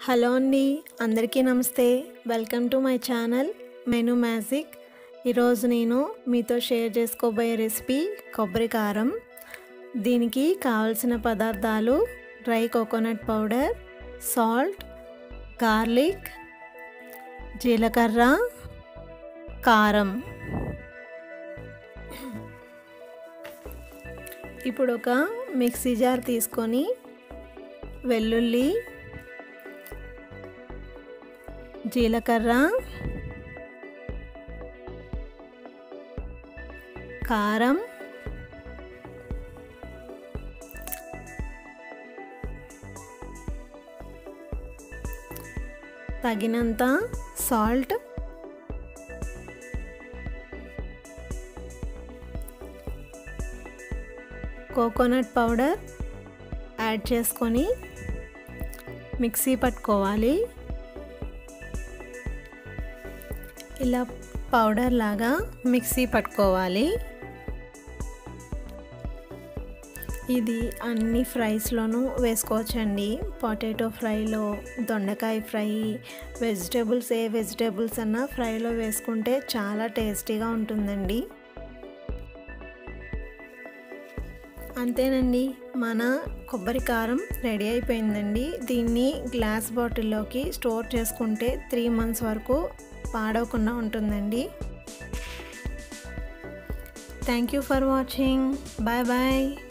Hello అండి, అందరికీ నమస్తే. Welcome to my channel menu magic. ఈరోజు నేను మీతో షేర్ చేసుకోబోయే రెసిపీ కొబ్బరి కారం. దీనికి కావలసిన పదార్థాలు dry coconut powder, salt, garlic, జీలకర్ర, కారం. ఇప్పుడు ఒక మిక్సీ జార్ తీసుకొని వెల్లుల్లి, జీలకర్ర, కారం, తగినంత సాల్ట్, కోకోనట్ పౌడర్ యాడ్ చేసుకొని మిక్సీ పట్టుకోవాలి. ఇలా పౌడర్ లాగా మిక్సీ పట్టుకోవాలి. ఇది అన్ని ఫ్రైస్లోనూ వేసుకోవచ్చండి. పొటాటో ఫ్రైలో, దొండకాయ ఫ్రై, ఏ వెజిటేబుల్స్ అన్నా ఫ్రైలో వేసుకుంటే చాలా టేస్టీగా ఉంటుందండి. అంతేనండి, మన కొబ్బరి కారం రెడీ అయిపోయిందండి. దీన్ని గ్లాస్ బాటిల్లోకి స్టోర్ చేసుకుంటే 3 months వరకు పాడవకుండా ఉంటుందండి. Thank you for watching. Bye bye.